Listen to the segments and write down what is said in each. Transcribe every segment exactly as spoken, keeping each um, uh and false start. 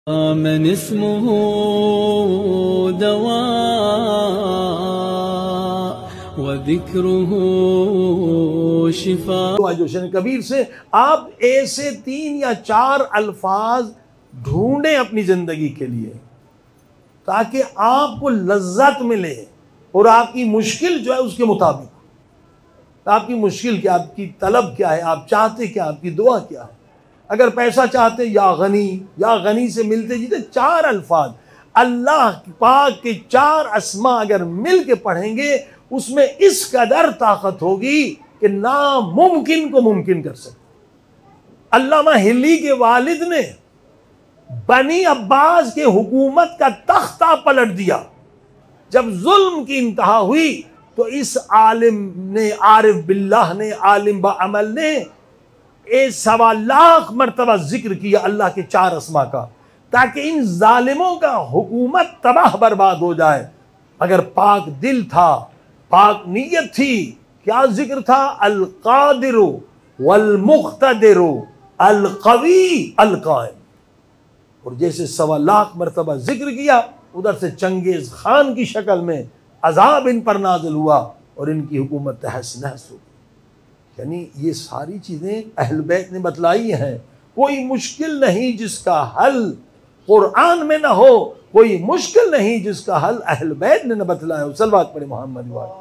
من اسمه دواء وذكره شفاء. جوشن کبیر سے آپ ایسے تین یا چار الفاظ ڈھونڈیں اپنی زندگی کے لیے تاکہ آپ کو لذت ملے اور آپ کی مشکل جو ہے اس کے مطابق. آپ کی مشکل کیا، آپ کی طلب کیا ہے، آپ چاہتے کیا، آپ کی دعا کیا ہے. اگر پیسہ چاہتے یا غنی، یا غنی سے ملتے جیتے چار الفاظ اللہ پاک کے چار اسما اگر مل کے پڑھیں گے اس میں اس قدر طاقت ہوگی کہ ناممکن کو ممکن کر سکتے. علامہ ہلی کے والد نے بنی عباس کے حکومت کا تختہ پلٹ دیا. جب ظلم کی انتہا ہوئی تو اس عالم نے، عارف باللہ نے، عالم با عمل نے ایک سوا لاکھ مرتبہ ذکر کیا اللہ کے چار اسما کا تاکہ ان ظالموں کا حکومت تباہ برباد ہو جائے. اگر پاک دل تھا، پاک نیت تھی، کیا ذکر تھا؟ القادر والمقتدر القوی القائم. اور جیسے سوا لاکھ مرتبہ ذکر کیا ادھر سے چنگیز خان کی شکل میں عذاب ان پر نازل ہوا اور ان کی حکومت تہس نہس ہو. یعنی یہ ساری چیزیں اہل بیت نے بتلائی ہیں. کوئی مشکل نہیں جس کا حل قرآن میں نہ ہو، کوئی مشکل نہیں جس کا حل اہل بیت نے نہ بتلایا ہو. صلوات پڑھیں محمد وعلیہ.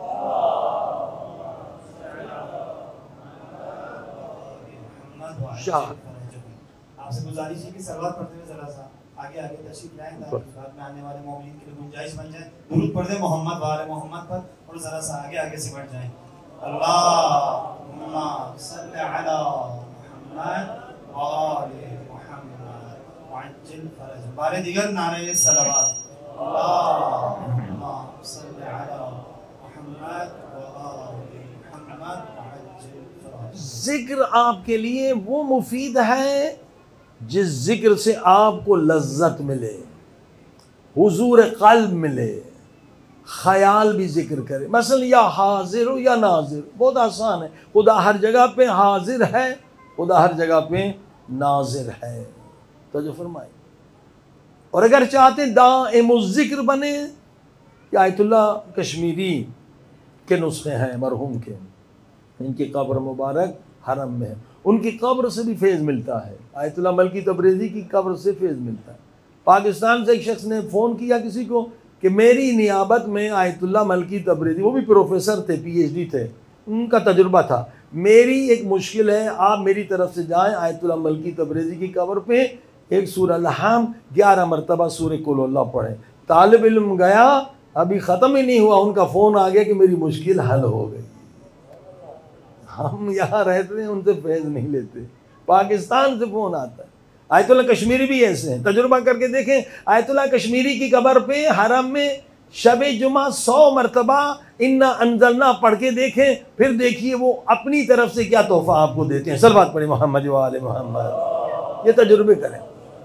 شاہ آپ سے گزارش ہے کہ صلوات پڑھتے ہوئے ذرا سا آگے آگے تشریف لائیں تاکہ بعد میں آنے والے مومنین کے لیے گنجائش بن جائے. درود پڑھ دیں محمد وعلى محمد پر اور ذرا سا آگے آگے سے بڑھ جائیں. اللہم صلی علی محمد وآل محمد وعجل فرج. بارے دیگر نعرہ صلوات. اللہم صلی علی محمد وآل محمد وعجل فرج. ذکر آپ کے لیے وہ مفید ہے جس ذکر سے آپ کو لذت ملے، حضور قلب ملے، خیال بھی ذکر کرے. مثلا یا حاضر ہو یا ناظر، بہت آسان ہے. خدا ہر جگہ پہ حاضر ہے، خدا ہر جگہ پہ ناظر ہے. توجہ فرمائے. اور اگر چاہتے دائم الذکر بنے، کہ آیت اللہ کشمیری کے نسخے ہیں مرحوم کے، ان کی قبر مبارک حرم میں ہے، ان کی قبر سے بھی فیض ملتا ہے. آیت اللہ ملکی تبریزی کی قبر سے فیض ملتا ہے. پاکستان سے ایک شخص نے فون کیا کسی کو کہ میری نیابت میں آیت اللہ ملکی تبریزی، وہ بھی پروفیسر تھے، پی ایچ ڈی تھے، ان کا تجربہ تھا، میری ایک مشکل ہے، آپ میری طرف سے جائیں آیت اللہ ملکی تبریزی کی قبر پہ ایک سورہ الحم گیارہ مرتبہ سورہ قل اللہ پڑھیں. طالب علم گیا، ابھی ختم ہی نہیں ہوا ان کا فون آ گیا کہ میری مشکل حل ہو گئی. ہم یہاں رہتے ہیں، ان سے فیض نہیں لیتے. پاکستان سے فون آتا ہے. آیت اللہ کشمیری بھی ایسے ہیں، تجربہ کر کے دیکھیں. آیت اللہ کشمیری کی قبر پہ حرم میں شب جمعہ سو مرتبہ انا انزلنا پڑھ کے دیکھیں، پھر دیکھیے وہ اپنی طرف سے کیا تحفہ آپ کو دیتے ہیں. صلوات پڑھیں محمد وآل محمد. یہ تجربے کریں.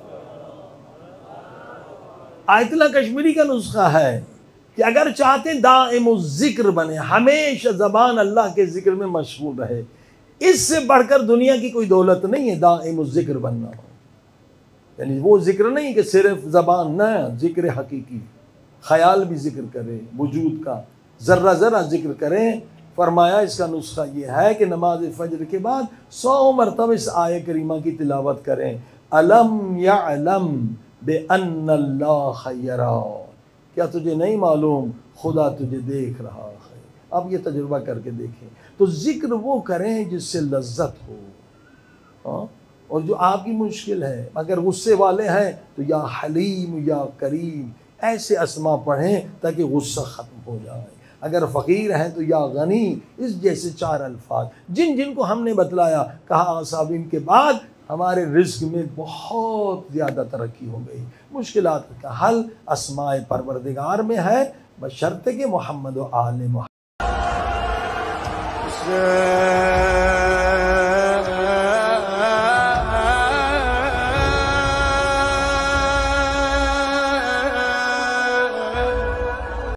آیت اللہ کشمیری کا نسخہ ہے کہ اگر چاہتے دائم الذکر بنے، ہمیشہ زبان اللہ کے ذکر میں مشغول رہے، اس سے بڑھ کر دنیا کی کوئی دولت نہیں ہے دائم الذکر بننا. یعنی وہ ذکر نہیں کہ صرف زبان، نہ، ذکر حقیقی، خیال بھی ذکر کرے، وجود کا ذرہ ذرہ ذکر کریں. فرمایا اس کا نسخہ یہ ہے کہ نماز فجر کے بعد سو مرتبہ اس آیہ کریمہ کی تلاوت کریں. الم یعلم بأن اللہ یرا، کیا تجھے نہیں معلوم خدا تجھے دیکھ رہا ہے. اب یہ تجربہ کر کے دیکھیں. تو ذکر وہ کریں جس سے لذت ہو. ہاں، اور جو آپ کی مشکل ہے، اگر غصے والے ہیں تو یا حلیم یا کریم ایسے اسما پڑھیں تاکہ غصہ ختم ہو جائے. اگر فقیر ہیں تو یا غنی، اس جیسے چار الفاظ جن جن کو ہم نے بتلایا. کہا صاحب ان کے بعد ہمارے رزق میں بہت زیادہ ترقی ہو گئی. مشکلات کا حل اسماء پروردگار میں ہے، بشرط کہ محمد و آل محمد.